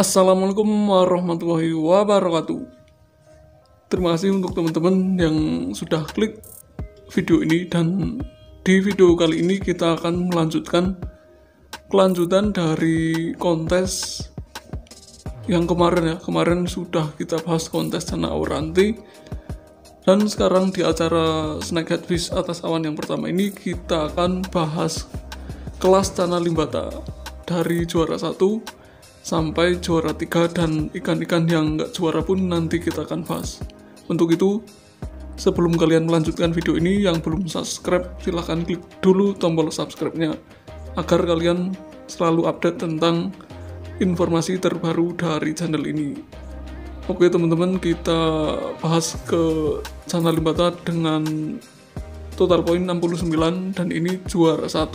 Assalamualaikum warahmatullahi wabarakatuh. Terima kasih untuk teman-teman yang sudah klik video ini, dan di video kali ini kita akan melanjutkan kelanjutan dari kontes yang kemarin ya. Kemarin sudah kita bahas kontes Cana Auranti, dan sekarang di acara Snakehead Fish Atas Awan yang pertama ini kita akan bahas kelas Cana Limbata dari juara 1 sampai juara 3, dan ikan-ikan yang nggak juara pun nanti kita akan bahas. Untuk itu, sebelum kalian melanjutkan video ini, yang belum subscribe silahkan klik dulu tombol subscribe-nya agar kalian selalu update tentang informasi terbaru dari channel ini. Oke teman-teman, kita bahas ke Cana Limbata dengan total poin 69, dan ini juara 1.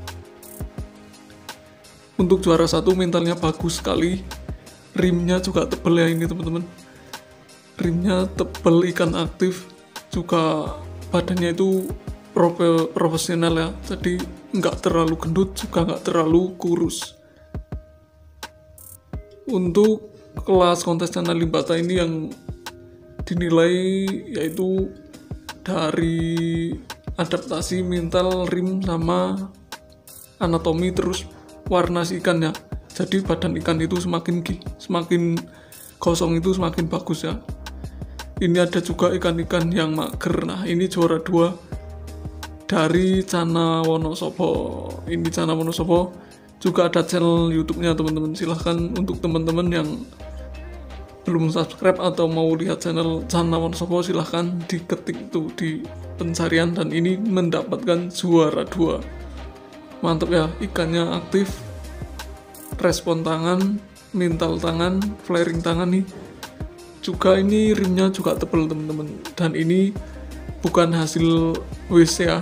Untuk juara 1 mentalnya bagus sekali, rimnya juga tebel ya ini teman-teman. Rimnya tebel, ikan aktif, juga badannya itu profesional ya, jadi nggak terlalu gendut juga nggak terlalu kurus. Untuk kelas kontes Cana Limbata ini yang dinilai yaitu dari adaptasi, mental, rim, sama anatomi, terus warna si ikan ya. Jadi badan ikan itu semakin gosong itu semakin bagus ya. Ini ada juga ikan-ikan yang mager. Nah ini juara 2 dari Cana Wonosobo. Ini Cana Wonosobo, juga ada channel YouTube-nya teman-teman. Silahkan untuk teman-teman yang belum subscribe atau mau lihat channel Cana Wonosobo, silahkan diketik tuh di pencarian, dan ini mendapatkan juara 2. Mantap ya, ikannya aktif, respon tangan, mental tangan, flaring tangan nih. Juga ini rimnya juga tebal teman-teman, dan ini bukan hasil WC ya,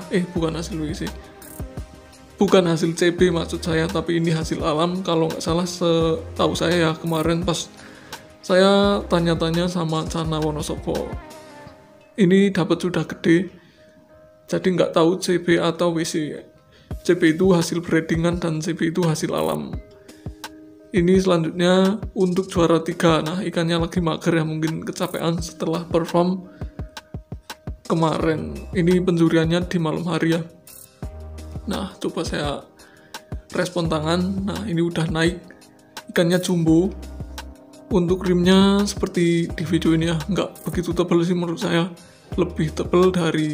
bukan hasil CB maksud saya, tapi ini hasil alam. Kalau nggak salah setahu saya ya, kemarin pas saya tanya-tanya sama Cana Wonosobo, ini dapat sudah gede, jadi nggak tahu CB atau WC. CB itu hasil breedingan dan CB itu hasil alam. Ini selanjutnya untuk juara 3. Nah ikannya lagi mager ya, mungkin kecapean setelah perform kemarin. Ini penjuriannya di malam hari ya. Nah coba saya respon tangan. Nah ini udah naik, ikannya jumbo. Untuk rimnya seperti di video ini ya, nggak begitu tebal sih menurut saya. Lebih tebal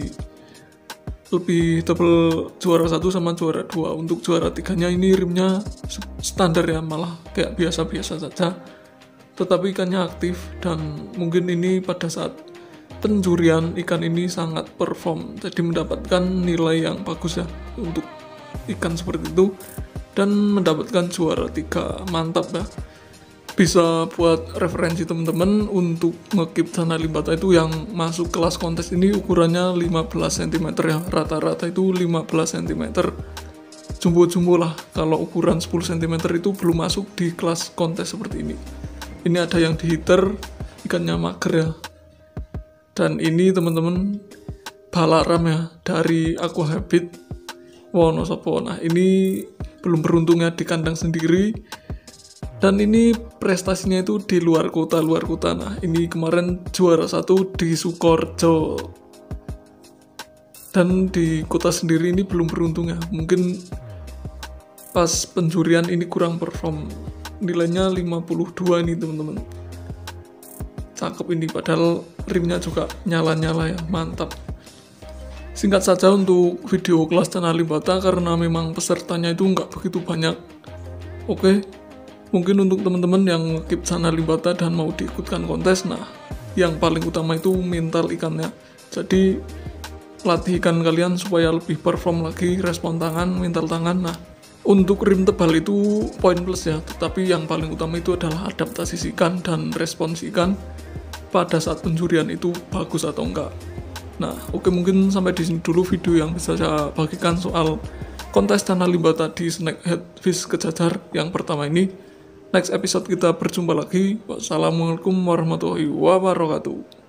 juara 1 sama juara 2. Untuk juara 3-nya ini rimnya standar ya, malah kayak biasa-biasa saja, tetapi ikannya aktif, dan mungkin ini pada saat penjurian ikan ini sangat perform, jadi mendapatkan nilai yang bagus ya untuk ikan seperti itu, dan mendapatkan juara 3. Mantap ya, bisa buat referensi teman-teman untuk ngekip Cana Limbata itu yang masuk kelas kontes ini. Ukurannya 15 cm ya, rata-rata itu 15 cm, jumbo-jumbo lah. Kalau ukuran 10 cm itu belum masuk di kelas kontes seperti ini. Ini ada yang di heater, ikannya mager ya. Dan ini teman-teman balaram ya, dari Aqua Habit Wonosobo. Nah ini belum beruntung ya, di kandang sendiri, dan ini prestasinya itu di luar kota. Nah ini kemarin juara 1 di Sukorejo, dan di kota sendiri ini belum beruntung ya, mungkin pas penjurian ini kurang perform. Nilainya 52 ini teman-teman. Cakep ini, padahal rimnya juga nyala-nyala ya, mantap. Singkat saja untuk video kelas Cana Limbata karena memang pesertanya itu nggak begitu banyak. Oke, mungkin untuk teman-teman yang ngekip Cana Limbata dan mau diikutkan kontes, nah yang paling utama itu mental ikannya. Jadi latih ikan kalian supaya lebih perform lagi, respon tangan, mental tangan. Nah untuk rim tebal itu poin plus ya, tetapi yang paling utama itu adalah adaptasi si ikan dan respons ikan pada saat penjurian itu bagus atau enggak. Nah oke, mungkin sampai di sini dulu video yang bisa saya bagikan soal kontes Cana Limbata di Snakehead Fish Kejajar yang pertama ini. Next episode kita berjumpa lagi. Wassalamualaikum warahmatullahi wabarakatuh.